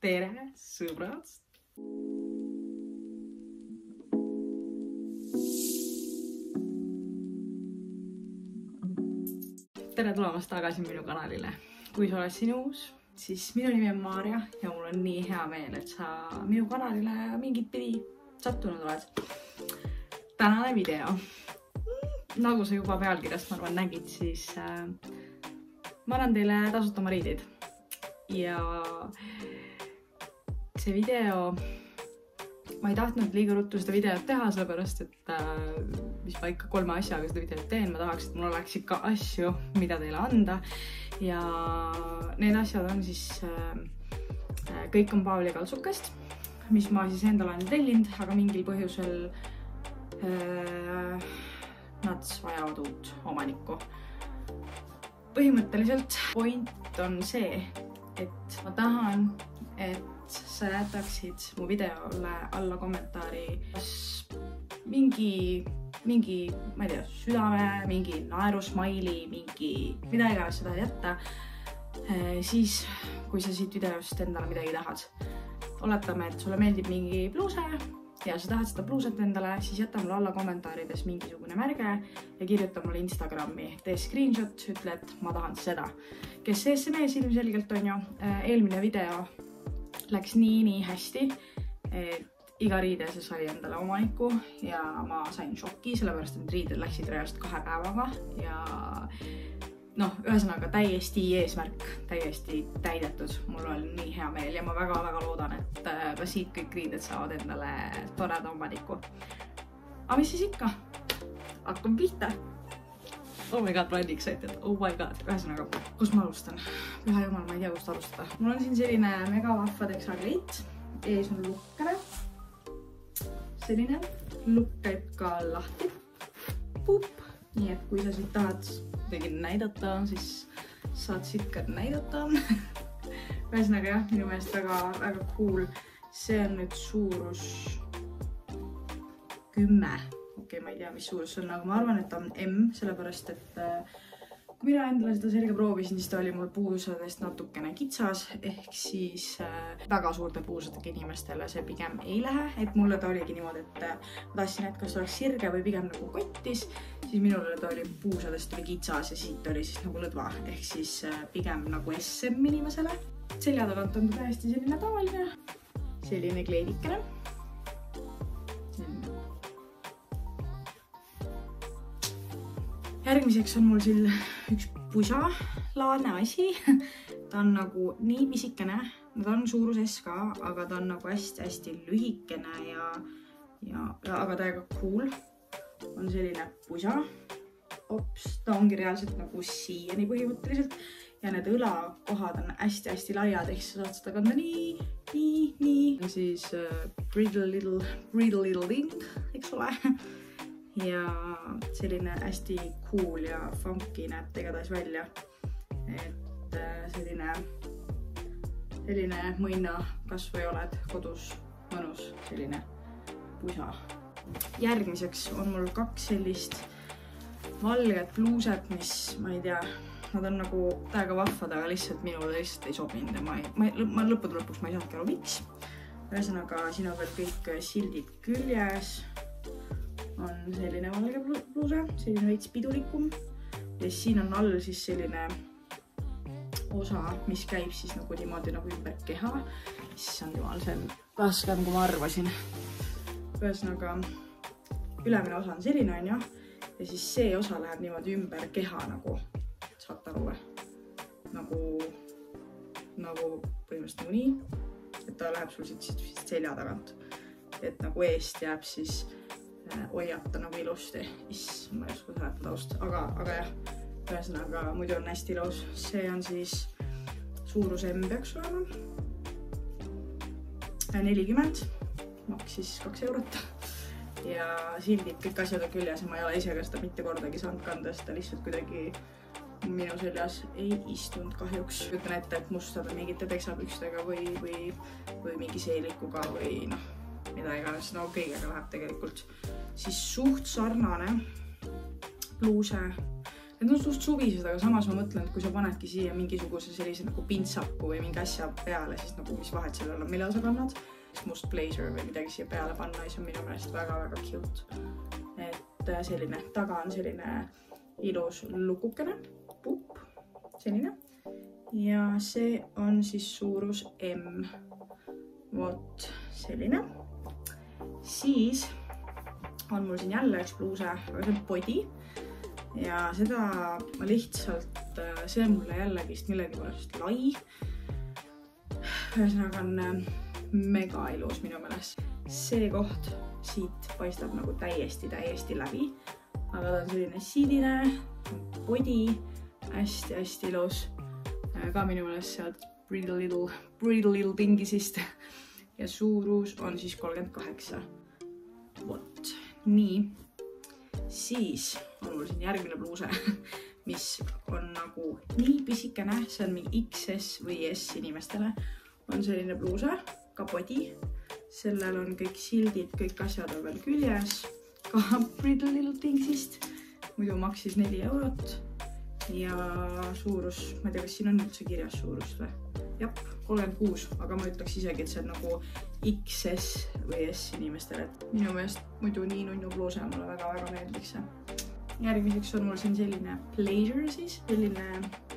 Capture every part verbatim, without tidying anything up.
tere, sõbrad! Tere tulemast tagasi minu kanalile. Kui sa oled siin uus, siis minu nimi on Maarja ja mul on nii hea meel, et sa minu kanalile mingit pidi sattunud oled. Tänane video. Nagu sa juba pealkirjast ma arvan nägid, siis äh, ma annan teile tasuta mariidid. Ja see video, ma ei tahtnud liiga ruttu seda videot teha, sellepärast, et äh, mis ma ikka kolme asjaga seda videot teen, ma tahaks, et mul oleks ikka asju, mida teile anda. Ja need asjad on siis, äh, kõik on Paavli Kaltsukast, mis ma siis endale olen tellinud, aga mingil põhjusel äh, nad vajavad uut omanikku. Põhimõtteliselt point on see, et ma tahan, et sa jätaksid mu videole alla kommentaari kas mingi, mingi, ma ei tea, südame, mingi naerusmaili, mingi mida iganes sa tahad jätta, siis kui sa siit videost endale midagi tahad. Oletame, et sulle meeldib mingi pluuse ja sa tahad seda pluuset endale, siis jäta mulle alla kommentaarides mingisugune märge ja kirjuta mulle Instagrami. Tee screenshot, ütle, et ma tahan seda. Kes S M S ilmselgelt on ju, eelmine video läks nii, nii hästi, et iga riide see sai endale omaniku ja ma sain šokki, sellepärast et riided läksid reaalselt kahe päevaga ja noh, ühesõnaga täiesti eesmärk, täiesti täidetud. Mul on nii hea meel ja ma väga-väga loodan, et ka siit kõik riided saavad endale toreda omaniku. Aga mis siis ikka? Hakkame pihta! Oh my god, ma olen excited. Oh my god. Ühesõnaga, kus ma alustan? Püha jumal, ma ei tea, kust alustada. Mul on siin selline mega vahva teksakleit. Ees on lukkene. Selline lukk käib ka lahti. Pup. Nii et kui sa siit tahad midagi näidata, siis saad siit ka näidata. Ühesõnaga jah, minu meelest väga, väga cool. See on nüüd suurus kümme. Okei, ma ei tea, mis suurus on, aga ma arvan, et on M, sellepärast, et kui mina endale seda selga proovisin, siis ta oli mul puusadest natukene kitsas, ehk siis väga suurte puusadega inimestele see pigem ei lähe, et mulle ta oligi niimoodi, et ma tahtsin, et kas oleks sirge või pigem nagu kottis, siis minule ta oli puusadest või kitsas ja siit oli siis nagu lõdva, ehk siis pigem nagu S M inimesele. Selja tagant on ta täiesti selline tavaline, selline kleedikene. Järgmiseks on mul siin üks pusa-laadne asi. Ta on nagu nii pisikene, ta on suurus S ka, aga ta on nagu hästi-hästi lühikene ja, ja, ja aga täiega cool. On selline pusa. Ops, ta ongi reaalselt nagu siiani põhimõtteliselt ja need õlakohad on hästi-hästi laiad, ehk sa saad seda kanda nii, nii, nii. Ja siis uh, brittle little, brittle little thing, eks ole. Ja selline hästi cool ja funky näeb tegades välja, et selline, selline mõina, kas või oled kodus mõnus, selline pusa. Järgmiseks on mul kaks sellist valget pluuset, mis ma ei tea, nad on nagu täiega vahvad, aga lihtsalt minule lihtsalt ei sobinud ja ma, ei, ma, ma lõppude lõpuks ma ei saadki aru miks. Ühesõnaga, siin on veel kõik sildid küljes. On selline valge pluuse, selline veits pidulikum ja siin on all siis selline osa, mis käib siis nagu niimoodi nagu ümber keha. Issand jumal, see on raskem, kui ma arvasin. Ühesõnaga, ülemine osa on selline on ju ja siis see osa läheb niimoodi ümber keha nagu, saate aru või? Nagu, nagu põhimõtteliselt nagu nii, et ta läheb sul siit, siit selja tagant. Et nagu eest jääb siis hoiata nagu ilusti. Iss, ma ei oska seletada taust, aga, aga jah, ühesõnaga muidu on hästi ilus. See on siis suurus M peaks olema. nelikümmend, maksis kaks eurot. Ja sildid kõik asjad on küljes ja ma ei ole ise ka seda mitte kordagi saanud kanda, sest ta lihtsalt kuidagi minu seljas ei istunud kahjuks. Ütlen ette, et mustada mingite teksapükstega või, või, või mingi seelikuga või noh, mida iganes, no kõigega läheb tegelikult. Siis suht sarnane pluuse need on suht suvised, aga samas ma mõtlen, et kui sa panedki siia mingisuguse sellise nagu pintsaku või mingi asja peale, siis nagu mis vahet sellel on, millal sa kannad. Must blazer või midagi siia peale panna, siis on minu meelest väga-väga cute. Et selline, taga on selline ilus lukukene, pupp, selline. Ja see on siis suurus M. Vot selline. Siis on mul siin jälle üks bluuse, aga see on body. Ja seda ma lihtsalt, see on mulle jällegist millegi poolest lai. Ühesõnaga on mega ilus minu meelest. See koht siit paistab nagu täiesti, täiesti läbi. Aga ta on selline siidine, body, hästi-hästi ilus. Ka minu meelest sealt Pretty Little, Pretty Little pingisist. Ja suurus on siis kolmkümmend kaheksa. Vot, nii. Siis on mul siin järgmine bluuse, mis on nagu nii pisikene, see on mingi X S või S inimestele. On selline bluuse, ka body. Sellel on kõik sildid, kõik asjad on veel küljes. Ka Pretty Little Thingsist. Muidu maksis neli eurot. Ja suurus, ma ei tea, kas siin on üldse kirjas suurust või? Jap, kolmkümmend kuus, aga ma ütleks isegi, et see on nagu X S või S inimestele. Minu meelest muidu nii nunnu bluuse mulle väga-väga meeldiks see. Järgmiseks on mul siin selline pleasure siis, selline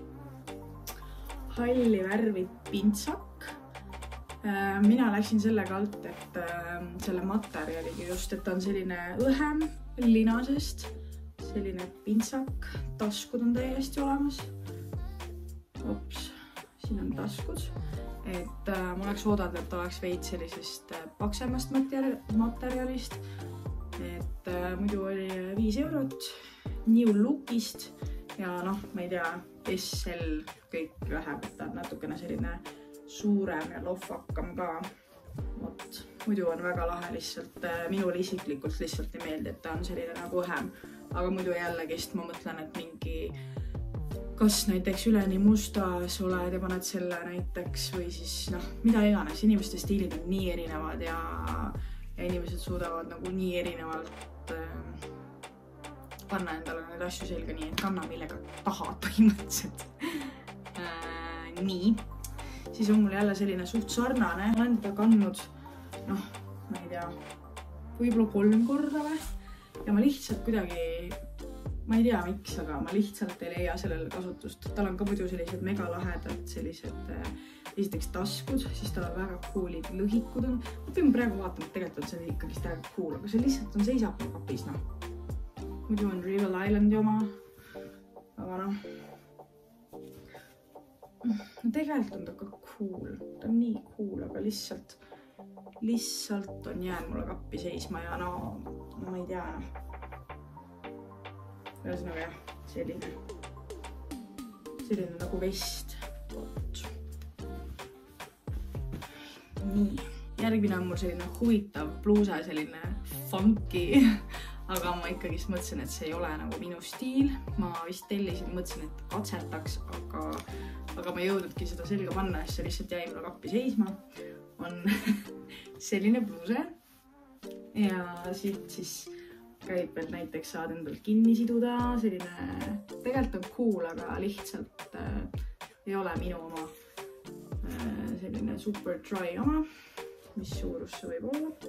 halli värvi pintsak. Mina läksin sellega alt, et selle materjaligi just, et ta on selline õhem linasest. Selline pintsak, taskud on täiesti olemas. Ops, siin on taskud. Et äh, ma oleks oodanud, et oleks veid sellisest paksemast materjalist. Et äh, muidu oli viis eurot New Lookist ja noh, ma ei tea, S L kõik läheb, et ta on natukene selline suurem ja lohvakam ka. Vot, muidu on väga lahe lihtsalt, minule isiklikult lihtsalt ei meeldi, et ta on selline nagu õhem. Aga muidu jällegist ma mõtlen, et mingi, kas näiteks üleni mustas oled ja paned selle näiteks või siis noh, mida iganes, inimeste stiilid on nii erinevad ja, ja inimesed suudavad nagu nii erinevalt äh, panna endale need asju selga nii, et kanna millega tahad põhimõtteliselt. Äh, nii, siis on mul jälle selline suht sarnane, olen teda kandnud, noh, ma ei tea, võib-olla kolm korda või? Ja ma lihtsalt kuidagi, ma ei tea miks, aga ma lihtsalt ei leia sellele kasutust. Tal on ka muidu sellised mega lahedad sellised esiteks taskud, siis tal on väga coolid lõhikud. Ma pean praegu vaatama, et tegelikult on see ikkagi täiega cool, aga see lihtsalt on seisab mu kapis, noh. Muidu on Rival Islandi oma, aga noh. No tegelikult on ta ka cool, ta on nii cool, aga lihtsalt lihtsalt on jäänud mulle kappi seisma ja no, no ma ei tea. Ühesõnaga jah, selline, selline nagu vest. Nii, järgmine on mul selline huvitav bluuse, selline funky, aga ma ikkagi mõtlesin, et see ei ole nagu minu stiil. Ma vist tellisin, mõtlesin, et katsetaks, aga, aga ma ei jõudnudki seda selga panna, sest see lihtsalt jäi mulle kappi seisma. On selline bluuse ja siit siis käib, et näiteks saad endal kinni siduda, selline, tegelikult on cool, aga lihtsalt äh, ei ole minu oma äh, selline super dry oma, mis suurus see võib olla.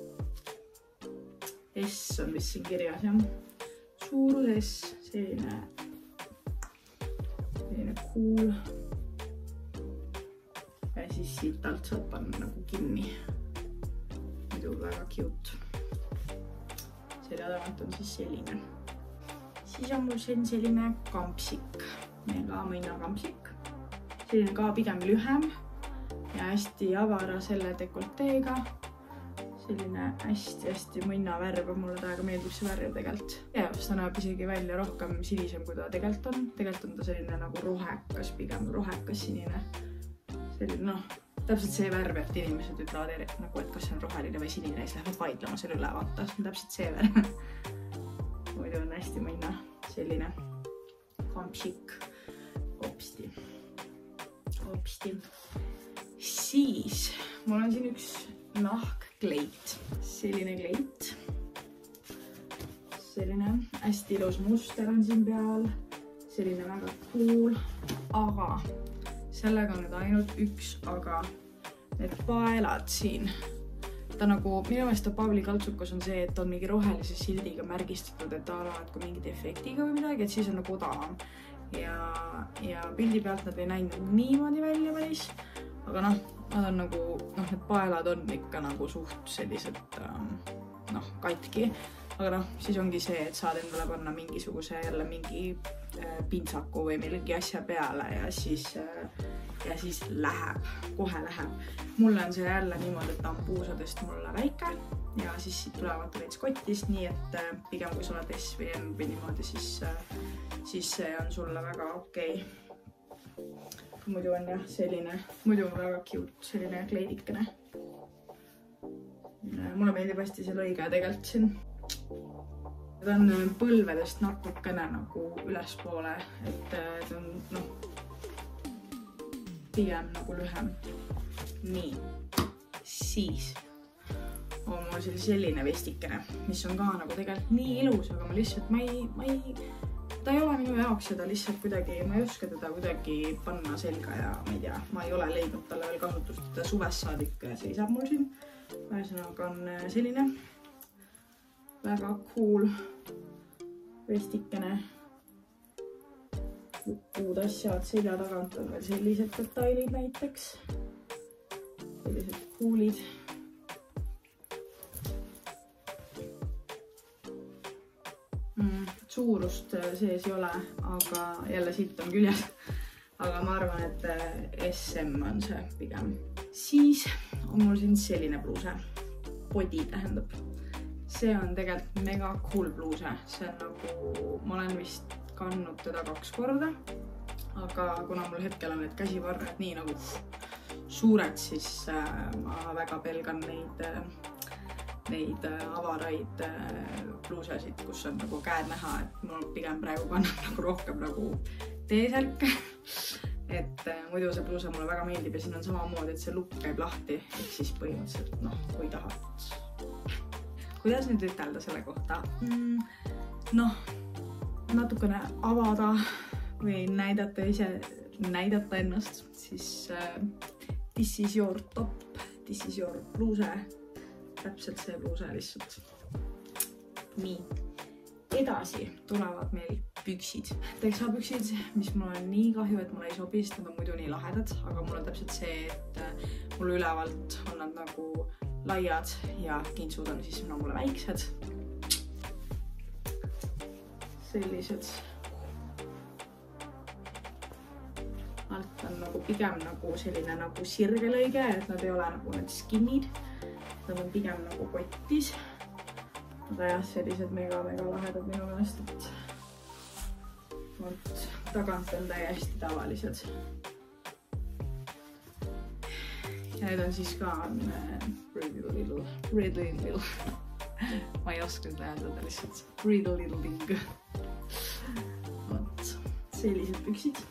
S on vist siin kirjas, jah. Suurus S, selline, selline cool. Ja siis siit alt saab panna nagu kinni. Muidu väga cute. Selle tagant on siis selline. Siis on mul siin selline kampsik. Mega mõina kampsik. Selline ka pigem lühem ja hästi avara selle dekolteega. Selline hästi-hästi mõina värv. Mulle täiega meeldib see värv tegelikult. Ja ta näeb isegi välja rohkem sinisem, kui ta tegelikult on. Tegelikult on ta selline nagu rohekas, pigem rohekas sinine. Selline, noh, täpselt see värv, et inimesed ütlevad, nagu, et kas see on roheline või sinine, siis lähevad vaidlema selle üle, vaata, see on täpselt see värv. Muidu on hästi mõina selline kampsik. Hopsti. Hopsti. Siis mul on siin üks nahkkleit. Selline kleit. Selline hästi ilus muster on siin peal. selline väga cool, aga sellega on nüüd ainult üks, aga need paelad siin. Ta nagu, minu meelest ta Pavli kaltsukas on see, et on mingi rohelise sildiga märgistatud, et ta arvad kui mingid efektiga või midagi, et siis on nagu odavam. Ja, ja pildi pealt nad ei näinud niimoodi välja päris, aga noh, nad on nagu, noh, need paelad on ikka nagu suht sellised, noh, katki. Aga noh, siis ongi see, et saad endale panna mingisuguse jälle mingi pintsaku või mingi asja peale ja siis, ja siis läheb, kohe läheb. Mulle on see jälle niimoodi, et ta on puusadest mulle väike ja siis siit tulevad veits kotist, nii et pigem kui sa oled S või M või niimoodi, siis, siis see on sulle väga okei. Muidu on jah selline, muidu on väga cute, selline kleidikene. Mulle meeldib hästi see lõige tegelikult siin. Ta on põlvedest natukene nagu ülespoole, et ta on noh, pigem nagu lühem. Nii, siis on mul selline vestikene, mis on ka nagu tegelikult nii ilus, aga ma lihtsalt, ma ei, ma ei, ta ei ole minu jaoks ja ta lihtsalt kuidagi, ma ei oska teda kuidagi panna selga ja ma ei tea, ma ei ole leidnud talle veel kasutust, ta suvest saadik seisab mul siin. Ühesõnaga on selline väga cool vestikene. Uud asjad selja tagant on veel sellised detailid näiteks. Sellised coolid. Mm, suurust sees ei ole, aga jälle siit on küljes. Aga ma arvan, et S M on see pigem. Siis on mul siin selline pluuse. Body tähendab. See on tegelikult mega cool pluuse. See on nagu, ma olen vist kandnud teda kaks korda, aga kuna mul hetkel on need käsivarred nii nagu suured, siis ma väga pelgan neid, neid avaraid pluusesid, kus on nagu käed näha, et mul pigem praegu kannab nagu rohkem nagu T-särke. Et muidu see pluuse mulle väga meeldib ja siin on samamoodi, et see lukk käib lahti, et siis põhimõtteliselt, noh, kui tahad. Kuidas nüüd ütelda selle kohta? Noh, natukene avada või näidata ise, näidata ennast, siis this is your top, this is your pluuse. Täpselt see pluuse lihtsalt. Nii. Edasi tulevad meil püksid. Teksapüksid, mis mul on nii kahju, et mulle ei sobi, sest nad on muidu nii lahedad, aga mul on täpselt see, et mul ülevalt on nad nagu laiad ja kintsud on siis no, mulle väiksed. Sellised. Alt on nagu pigem nagu selline nagu sirgelõige, et nad ei ole nagu need skinnid. Nad on pigem nagu kottis. Aga jah, sellised mega-mega lahedad minu meelest, et Vot, tagant on täiesti tavalised. Ja need on siis ka on pretty little, pretty little. Ma ei oska seda hääldada lihtsalt. Pretty little thing. Vot, sellised püksid.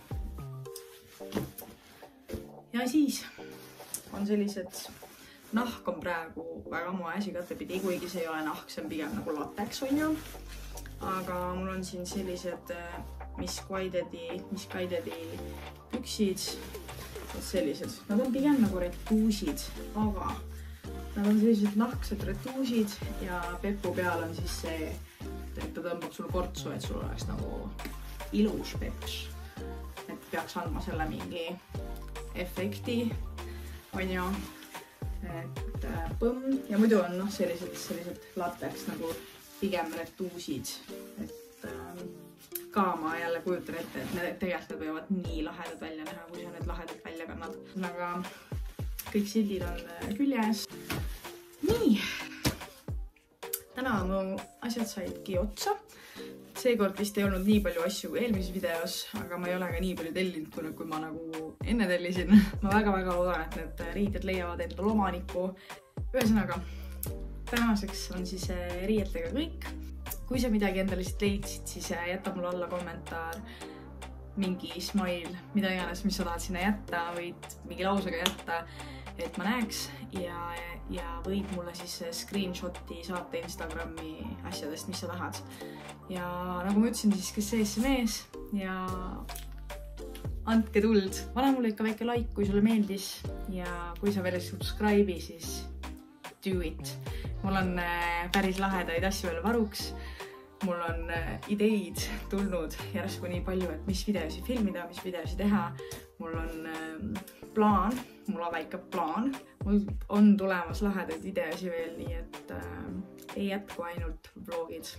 Ja siis on sellised, nahk on praegu väga moes igatepidi, kuigi see ei ole nahk, see on pigem nagu lateks on ju. Aga mul on siin sellised Miss Guidedi, Miss Guidedi püksid. Sellised. Nad on pigem nagu retuusid, aga nad on sellised nahksed retuusid ja pepu peal on siis see, et ta tõmbab sul kortsu, et sul oleks nagu ilus peps. Et peaks andma selle mingi efekti, on ju. Et põmm. Ja muidu on no, sellised, sellised lateks nagu pigem retuusid. Et ähm, ka ma jälle kujutan ette, et need tegelikult võivad nii lahedad välja näha, kui sa need lahedad välja kannad. Aga kõik sildid on küljes. Nii. Täna mu asjad saidki otsa. Seekord vist ei olnud nii palju asju kui eelmises videos, aga ma ei ole ka nii palju tellinud, kui ma nagu enne tellisin. Ma väga-väga loodan, et need riided leiavad endal omaniku. Ühesõnaga, tänaseks on siis riietega kõik. Kui sa midagi endale siit leidsid, siis jäta mulle alla kommentaar. mingi smile, mida iganes, mis sa tahad sinna jätta, võid mingi lausega jätta, et ma näeks ja, ja võid mulle siis screenshoti saata Instagrami asjadest, mis sa tahad. Ja nagu ma ütlesin, siis kes sees, see mees ja andke tuld. Pane mulle ikka väike like, kui sulle meeldis ja kui sa veel subscribe'i, siis do it. Mul on päris lahedaid asju veel varuks. Mul on ideid tulnud järsku nii palju, et mis videosi filmida, mis videosi teha. Mul on plaan, mul on väike plaan. Mul on tulemas lahedaid ideosi veel, nii et äh, ei jätku ainult vlogid.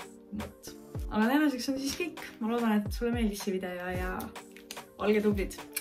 Aga tänaseks on siis kõik. Ma loodan, et sulle meeldis see video ja olge tublid.